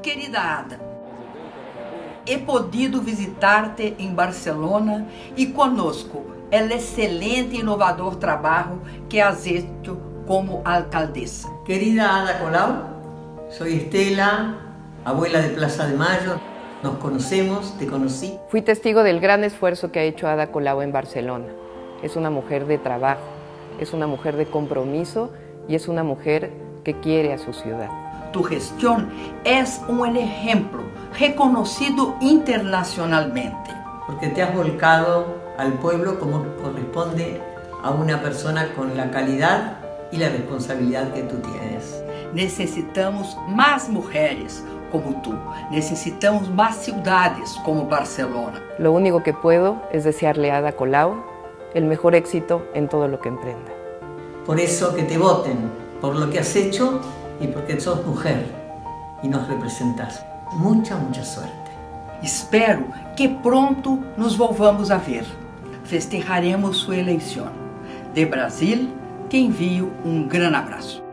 querida Ada, he podido visitar-te em Barcelona e conosco o excelente e inovador trabalho que has hecho como alcaldesa. Querida Ada Colau, soy Estela, abuela de Plaza de Mayo. Nos conocemos, te conocí. Fui testigo del gran esfuerzo que ha hecho Ada Colau en Barcelona. Es una mujer de trabajo, es una mujer de compromiso y es una mujer que quiere a su ciudad. Tu gestión es un ejemplo reconocido internacionalmente. Porque te has volcado al pueblo como corresponde a una persona con la calidad y la responsabilidad que tú tienes. Necesitamos más mujeres como tú. Necesitamos más ciudades como Barcelona. Lo único que puedo es desearle a Ada Colau el mejor éxito en todo lo que emprenda. Por eso que te voten por lo que has hecho y porque sos mujer y nos representás. Mucha suerte. Espero que pronto nos volvamos a ver. Festejaremos sua eleição. De Brasil, te envio um grande abraço.